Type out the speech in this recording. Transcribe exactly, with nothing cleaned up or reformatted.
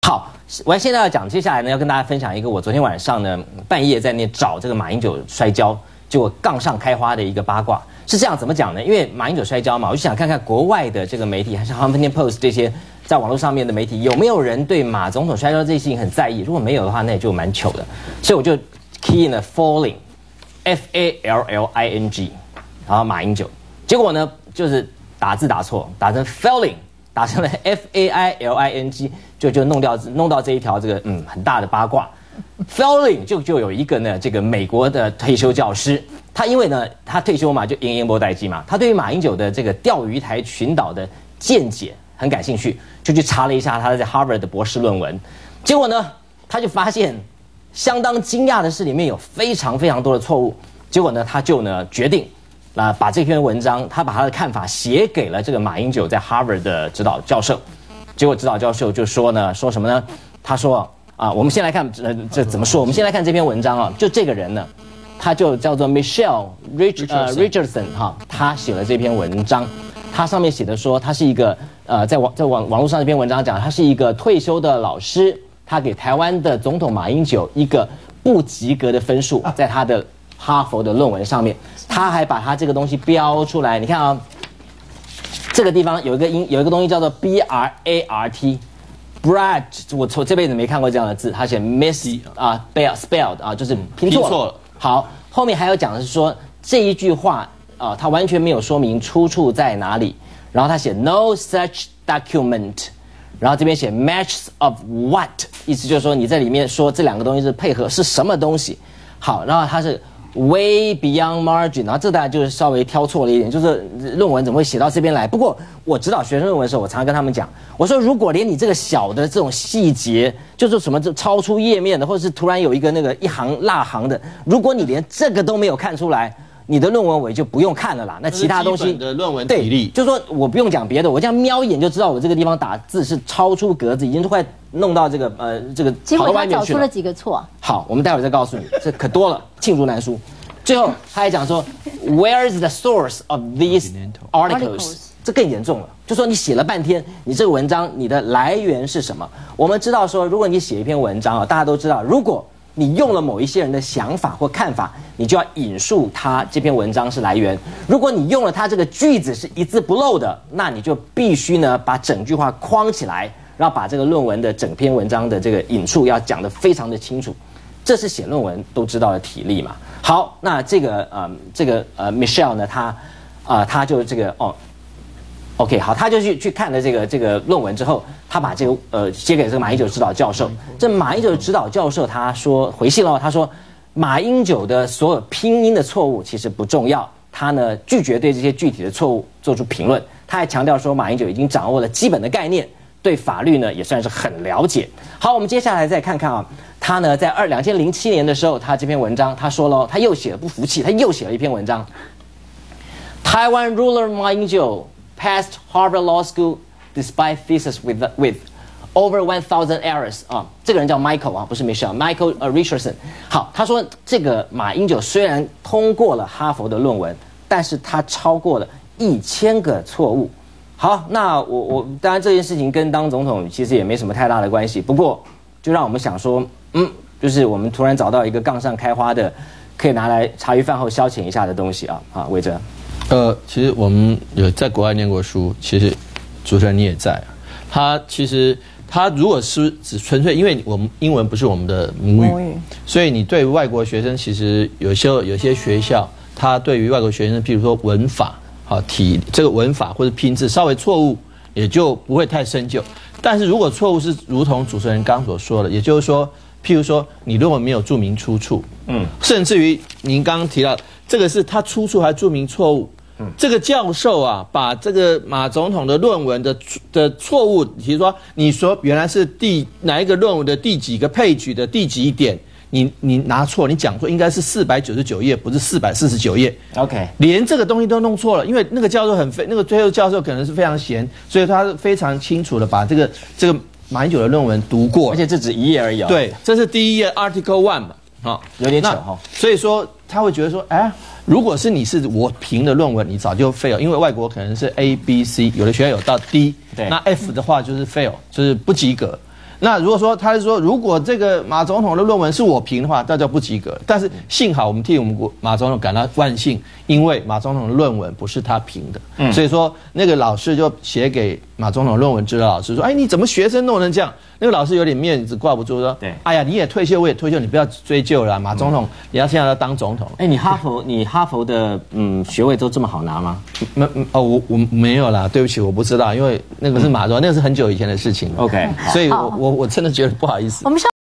好，我现在要讲，接下来呢要跟大家分享一个我昨天晚上呢半夜在那找这个马英九摔跤，结果杠上开花的一个八卦。是这样，怎么讲呢？因为马英九摔跤嘛，我就想看看国外的这个媒体，还是 Huffington Post 这些在网络上面的媒体，有没有人对马总统摔跤这件事情很在意？如果没有的话，那也就蛮糗的。所以我就 key in 了 falling F A L L I N G， 然后马英九，结果呢就是打字打错，打成 failing， 打成了 F A I L I N G， 就就弄掉弄到这一条这个嗯很大的八卦。failing 就就有一个呢这个美国的退休教师，他因为呢他退休嘛，就延延波待机嘛，他对于马英九的这个钓鱼台群岛的见解很感兴趣，就去查了一下他在 Harvard 的博士论文，结果呢他就发现相当惊讶的是里面有非常非常多的错误，结果呢他就呢决定啊把这篇文章他把他的看法写给了这个马英九在 Harvard 的指导教授，结果指导教授就说呢说什么呢？他说啊，我们先来看呃这怎么说？我们先来看这篇文章啊，就这个人呢，他就叫做 Michelle Rich 呃 Richardson 哈，他写了这篇文章，他上面写的说他是一个呃在网在网网络上这篇文章讲他是一个退休的老师，他给台湾的总统马英九一个不及格的分数，在他的哈佛的论文上面，他还把他这个东西标出来，你看啊，这个地方有一个音有一个东西叫做 B R A R T。Brad， 我我这辈子没看过这样的字，他写 miss 啊 spell spelled 啊，就是拼错了。拼错了。好，后面还有讲的是说这一句话啊，他完全没有说明出处在哪里。然后他写 no such document， 然后这边写 matches of what， 意思就是说你在里面说这两个东西是配合是什么东西。好，然后他是 way beyond margin， 然后这大概就是稍微挑错了一点，就是论文怎么会写到这边来？不过我指导学生论文的时候，我常常跟他们讲，我说如果连你这个小的这种细节，就是什么超出页面的，或者是突然有一个那个一行落行的，如果你连这个都没有看出来，你的论文我也就不用看了啦。那其他东西的论文体例， 就是说我不用讲别的，我这样瞄一眼就知道我这个地方打字是超出格子，已经快弄到这个呃这个结果跑到外面去了。 他找出了几个错。 好，我们待会儿再告诉你，这可多了，罄竹难书。最后他还讲说 ，Where is the source of these articles？ 这更严重了，就说你写了半天，你这个文章你的来源是什么？我们知道说，如果你写一篇文章啊，大家都知道，如果你用了某一些人的想法或看法，你就要引述他这篇文章是来源。如果你用了他这个句子是一字不漏的，那你就必须呢把整句话框起来，然后把这个论文的整篇文章的这个引述要讲得非常的清楚。这是写论文都知道的体例嘛。好，那这个呃这个呃 Michelle 呢，他啊、呃、他就这个哦 ，OK 好，他就去去看了这个这个论文之后，他把这个呃写给这个马英九指导教授。这马英九指导教授他说回信了，他说马英九的所有拼音的错误其实不重要，他呢拒绝对这些具体的错误做出评论。他还强调说马英九已经掌握了基本的概念。对法律呢也算是很了解。好，我们接下来再看看啊，他呢在二两千零七年的时候，他这篇文章他说了，他又写了不服气，他又写了一篇文章。Taiwan ruler Ma Ying-jeou passed Harvard Law School despite thesis with with over one thousand errors 啊，这个人叫 Michael 啊，不是 Michelle，Michael 呃 Richardson。好，他说这个马英九虽然通过了哈佛的论文，但是他超过了一千个错误。好，那我我当然这件事情跟当总统其实也没什么太大的关系，不过就让我们想说，嗯，就是我们突然找到一个杠上开花的，可以拿来茶余饭后消遣一下的东西啊啊，魏哲。 呃，其实我们有在国外念过书，其实主持人你也在，他其实他如果是只纯粹因为我们英文不是我们的母语，母语所以你对外国学生其实有些有些学校，他对于外国学生，譬如说文法。好，体这个文法或者拼字稍微错误，也就不会太深究。但是如果错误是如同主持人刚所说的，也就是说，譬如说你论文没有注明出处，嗯，甚至于您刚刚提到这个是他出处还注明错误，嗯，这个教授啊，把这个马总统的论文的的错误，比如说你说原来是第哪一个论文的第几个配举的第几点。你你拿错，你讲错，应该是四百九十九页，不是四百四十九页。 OK， 连这个东西都弄错了，因为那个教授很非，那个最后教授可能是非常闲，所以他非常清楚的把这个这个马英九的论文读过， 而且这只一页而已啊、哦。 对，这是第一页 Article One 嘛，好， 有点糗哈。 所以说他会觉得说，哎，如果是你是我评的论文，你早就 fail， 因为外国可能是 A、B、C， 有的学校有到 D， 对，那 F 的话就是 fail， 就是不及格。 那如果说他是说，如果这个马总统的论文是我评的话，那就不及格。但是幸好我们替我们国马总统感到万幸，因为马总统的论文不是他评的，嗯、所以说那个老师就写给马总统论文指导老师说：“哎，你怎么学生弄成这样？”那个老师有点面子挂不住，说：“对，哎呀，你也退休，我也退休，你不要追究了。马总统，你要现在要当总统。” 哎，你哈佛，你哈佛的嗯学位都这么好拿吗？ 没哦，我我没有啦，对不起，我不知道，因为那个是马总，那个是很久以前的事情。 OK， 所以我我我真的觉得不好意思。 我们上。